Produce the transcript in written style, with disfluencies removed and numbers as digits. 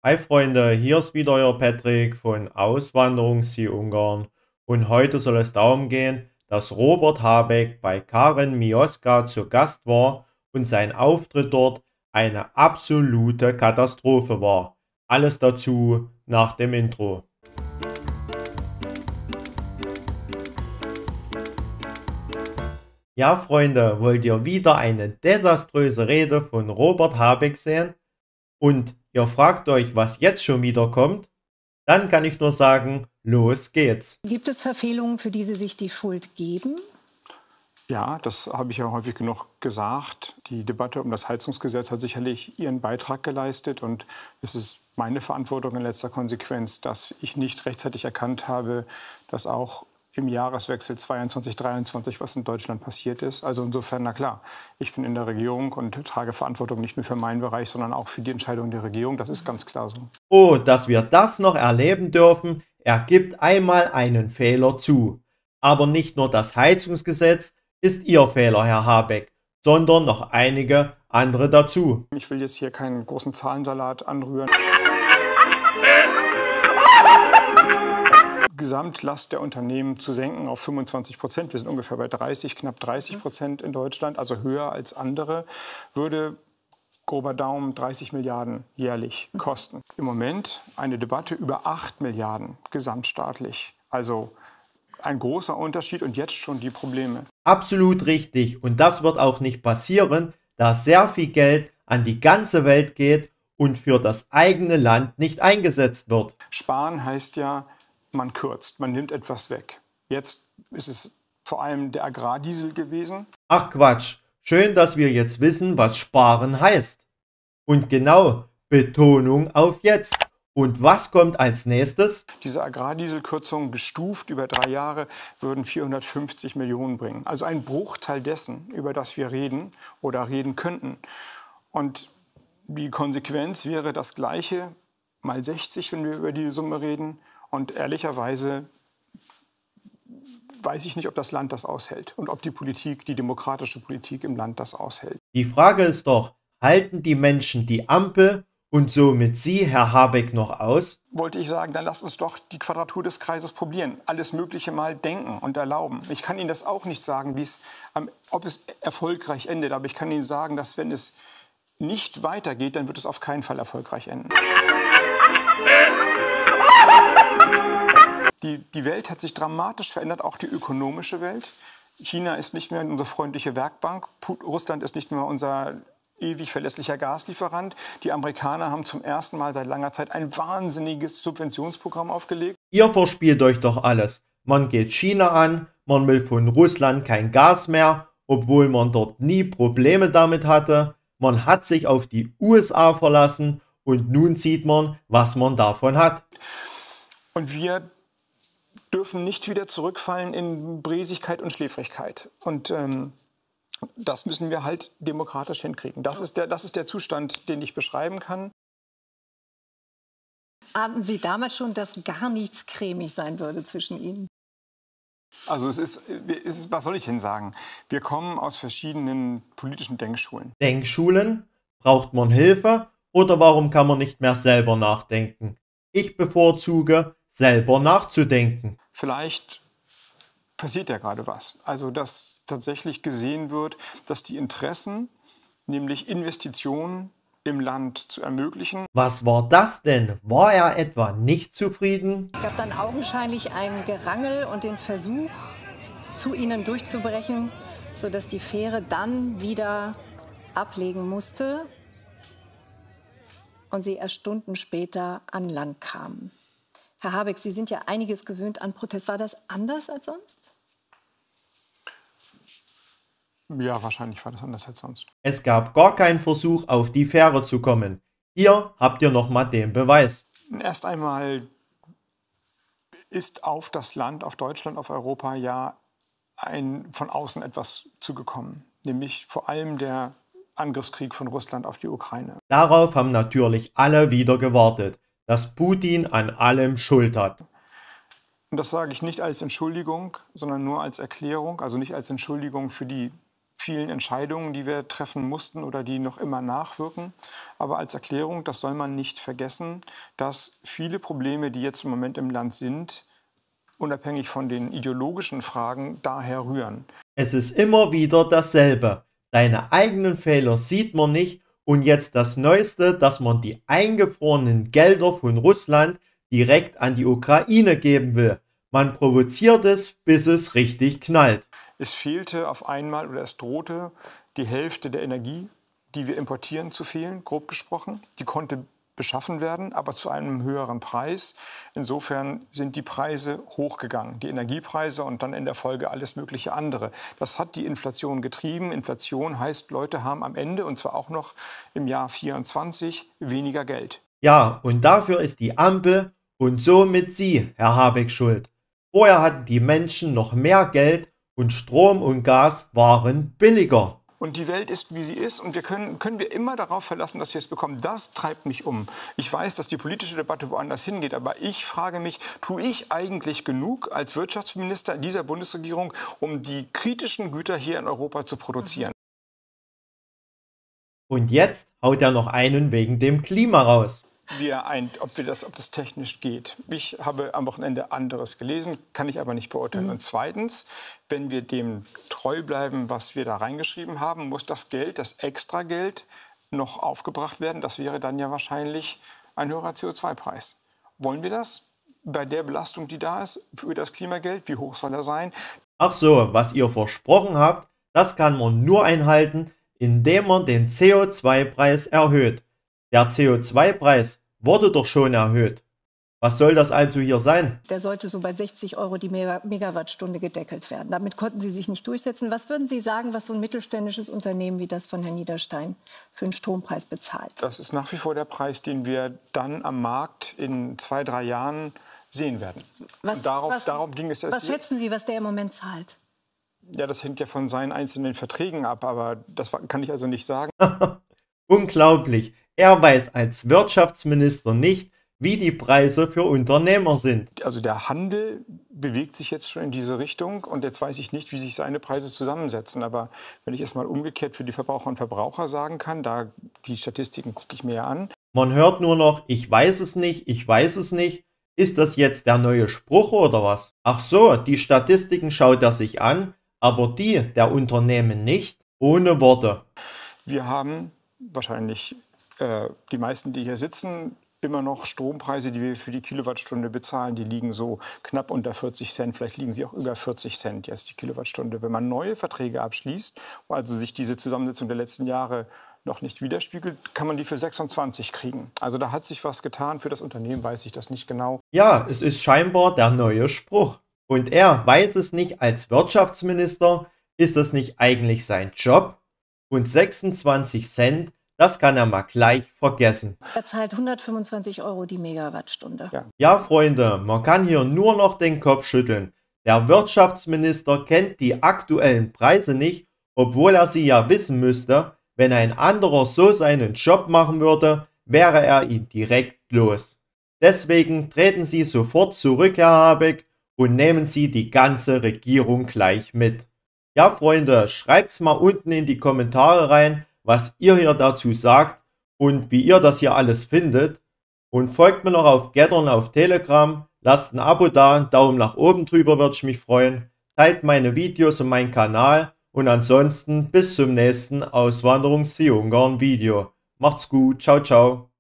Hi Freunde, hier ist wieder euer Patrick von Auswanderungs-Sie Ungarn und heute soll es darum gehen, dass Robert Habeck bei Karen Mioska zu Gast war und sein Auftritt dort eine absolute Katastrophe war. Alles dazu nach dem Intro. Ja Freunde, wollt ihr wieder eine desaströse Rede von Robert Habeck sehen? Und ihr fragt euch, was jetzt schon wieder kommt? Dann kann ich nur sagen, los geht's. Gibt es Verfehlungen, für die Sie sich die Schuld geben? Ja, das habe ich ja häufig genug gesagt. Die Debatte um das Heizungsgesetz hat sicherlich ihren Beitrag geleistet. Und es ist meine Verantwortung in letzter Konsequenz, dass ich nicht rechtzeitig erkannt habe, dass auch im Jahreswechsel 22/23 was in Deutschland passiert ist. Also insofern, na klar, ich bin in der Regierung und trage Verantwortung nicht nur für meinen Bereich, sondern auch für die Entscheidung der Regierung. Das ist ganz klar so. Oh, dass wir das noch erleben dürfen, er gibt einmal einen Fehler zu. Aber nicht nur das Heizungsgesetz ist Ihr Fehler, Herr Habeck, sondern noch einige andere dazu. Ich will jetzt hier keinen großen Zahlensalat anrühren. Gesamtlast der Unternehmen zu senken auf 25%. Wir sind ungefähr bei 30, knapp 30% in Deutschland, also höher als andere, würde grober Daumen 30 Milliarden jährlich kosten. Im Moment eine Debatte über 8 Milliarden gesamtstaatlich. Also ein großer Unterschied und jetzt schon die Probleme. Absolut richtig, und das wird auch nicht passieren, da sehr viel Geld an die ganze Welt geht und für das eigene Land nicht eingesetzt wird. Sparen heißt ja, man kürzt, man nimmt etwas weg. Jetzt ist es vor allem der Agrardiesel gewesen. Ach Quatsch, schön, dass wir jetzt wissen, was sparen heißt. Und genau, Betonung auf jetzt. Und was kommt als nächstes? Diese Agrardieselkürzungen gestuft über 3 Jahre würden 450 Millionen bringen. Also ein Bruchteil dessen, über das wir reden oder reden könnten. Und die Konsequenz wäre das Gleiche mal 60, wenn wir über die Summe reden. Und ehrlicherweise weiß ich nicht, ob das Land das aushält und ob die Politik, die demokratische Politik im Land das aushält. Die Frage ist doch, halten die Menschen die Ampel und somit Sie, Herr Habeck, noch aus? Wollte ich sagen, dann lasst uns doch die Quadratur des Kreises probieren. Alles Mögliche mal denken und erlauben. Ich kann Ihnen das auch nicht sagen, ob es erfolgreich endet. Aber ich kann Ihnen sagen, dass wenn es nicht weitergeht, dann wird es auf keinen Fall erfolgreich enden. Die Welt hat sich dramatisch verändert, auch die ökonomische Welt. China ist nicht mehr unsere freundliche Werkbank. Russland ist nicht mehr unser ewig verlässlicher Gaslieferant. Die Amerikaner haben zum ersten Mal seit langer Zeit ein wahnsinniges Subventionsprogramm aufgelegt. Ihr verspielt euch doch alles. Man geht China an, man will von Russland kein Gas mehr, obwohl man dort nie Probleme damit hatte. Man hat sich auf die USA verlassen und nun sieht man, was man davon hat. Und wir dürfen nicht wieder zurückfallen in Bresigkeit und Schläfrigkeit. Und das müssen wir halt demokratisch hinkriegen. Das ist der Zustand, den ich beschreiben kann. Ahnten Sie damals schon, dass gar nichts cremig sein würde zwischen Ihnen? Also was soll ich denn sagen? Wir kommen aus verschiedenen politischen Denkschulen. Denkschulen? Braucht man Hilfe oder warum kann man nicht mehr selber nachdenken? Ich bevorzuge, selber nachzudenken. Vielleicht passiert ja gerade was. Also dass tatsächlich gesehen wird, dass die Interessen, nämlich Investitionen im Land zu ermöglichen. Was war das denn? War er etwa nicht zufrieden? Es gab dann augenscheinlich ein Gerangel und den Versuch, zu ihnen durchzubrechen, sodass die Fähre dann wieder ablegen musste und sie erst Stunden später an Land kamen. Herr Habeck, Sie sind ja einiges gewöhnt an Protest. War das anders als sonst? Ja, wahrscheinlich war das anders als sonst. Es gab gar keinen Versuch, auf die Fähre zu kommen. Hier habt ihr nochmal den Beweis. Erst einmal ist auf das Land, auf Deutschland, auf Europa ja von außen etwas zugekommen. Nämlich vor allem der Angriffskrieg von Russland auf die Ukraine. Darauf haben natürlich alle wieder gewartet, dass Putin an allem Schuld hat. Und das sage ich nicht als Entschuldigung, sondern nur als Erklärung, also nicht als Entschuldigung für die vielen Entscheidungen, die wir treffen mussten oder die noch immer nachwirken. Aber als Erklärung, das soll man nicht vergessen, dass viele Probleme, die jetzt im Moment im Land sind, unabhängig von den ideologischen Fragen, daher rühren. Es ist immer wieder dasselbe. Seine eigenen Fehler sieht man nicht und jetzt das Neueste, dass man die eingefrorenen Gelder von Russland direkt an die Ukraine geben will. Man provoziert es, bis es richtig knallt. Es fehlte auf einmal oder es drohte die Hälfte der Energie, die wir importieren, zu fehlen, grob gesprochen. Die konnte beschaffen werden, aber zu einem höheren Preis. Insofern sind die Preise hochgegangen, die Energiepreise und dann in der Folge alles mögliche andere. Das hat die Inflation getrieben. Inflation heißt, Leute haben am Ende, und zwar auch noch im Jahr 2024, weniger Geld. Ja, und dafür ist die Ampel und somit Sie, Herr Habeck, schuld. Vorher hatten die Menschen noch mehr Geld und Strom und Gas waren billiger. Und die Welt ist, wie sie ist, und wir können wir immer darauf verlassen, dass wir es bekommen. Das treibt mich um. Ich weiß, dass die politische Debatte woanders hingeht, aber ich frage mich, tue ich eigentlich genug als Wirtschaftsminister dieser Bundesregierung, um die kritischen Güter hier in Europa zu produzieren? Und jetzt haut er noch einen wegen dem Klima raus. Ob das technisch geht. Ich habe am Wochenende anderes gelesen, kann ich aber nicht beurteilen. Und zweitens, wenn wir dem treu bleiben, was wir da reingeschrieben haben, muss das Geld, das Extrageld, noch aufgebracht werden. Das wäre dann ja wahrscheinlich ein höherer CO2-Preis. Wollen wir das? Bei der Belastung, die da ist, für das Klimageld, wie hoch soll er sein? Ach so, was ihr versprochen habt, das kann man nur einhalten, indem man den CO2-Preis erhöht. Der CO2-Preis wurde doch schon erhöht. Was soll das also hier sein? Der sollte so bei 60 € die Megawattstunde gedeckelt werden. Damit konnten Sie sich nicht durchsetzen. Was würden Sie sagen, was so ein mittelständisches Unternehmen wie das von Herrn Niederstein für einen Strompreis bezahlt? Das ist nach wie vor der Preis, den wir dann am Markt in 2-3 Jahren sehen werden. Darum ging es. Was schätzen Sie, was der im Moment zahlt? Ja, das hängt ja von seinen einzelnen Verträgen ab, aber das kann ich also nicht sagen. Unglaublich. Er weiß als Wirtschaftsminister nicht, wie die Preise für Unternehmer sind. Also der Handel bewegt sich jetzt schon in diese Richtung und jetzt weiß ich nicht, wie sich seine Preise zusammensetzen. Aber wenn ich es mal umgekehrt für die Verbraucher und Verbraucher sagen kann, die Statistiken gucke ich mir ja an. Man hört nur noch, ich weiß es nicht, ich weiß es nicht. Ist das jetzt der neue Spruch oder was? Ach so, die Statistiken schaut er sich an, aber die der Unternehmen nicht, ohne Worte. Wir haben wahrscheinlich die meisten, die hier sitzen, immer noch Strompreise, die wir für die Kilowattstunde bezahlen. Die liegen so knapp unter 40 Cent. Vielleicht liegen sie auch über 40 Cent jetzt die Kilowattstunde. Wenn man neue Verträge abschließt, also sich diese Zusammensetzung der letzten Jahre noch nicht widerspiegelt, kann man die für 26 kriegen. Also da hat sich was getan. Für das Unternehmen weiß ich das nicht genau. Ja, es ist scheinbar der neue Spruch. Und er weiß es nicht als Wirtschaftsminister. Ist das nicht eigentlich sein Job? Und 26 Cent, das kann er mal gleich vergessen. Er zahlt 125 € die Megawattstunde. Ja, Freunde, man kann hier nur noch den Kopf schütteln. Der Wirtschaftsminister kennt die aktuellen Preise nicht, obwohl er sie ja wissen müsste. Wenn ein anderer so seinen Job machen würde, wäre er ihn direkt los. Deswegen treten Sie sofort zurück, Herr Habeck, und nehmen Sie die ganze Regierung gleich mit. Ja, Freunde, schreibt's mal unten in die Kommentare rein, was ihr hier dazu sagt und wie ihr das hier alles findet. Und folgt mir noch auf Gettern auf Telegram, lasst ein Abo da, einen Daumen nach oben drüber, würde ich mich freuen. Teilt meine Videos und meinen Kanal und ansonsten bis zum nächsten Auswanderungs-Ungarn Video. Macht's gut, ciao, ciao.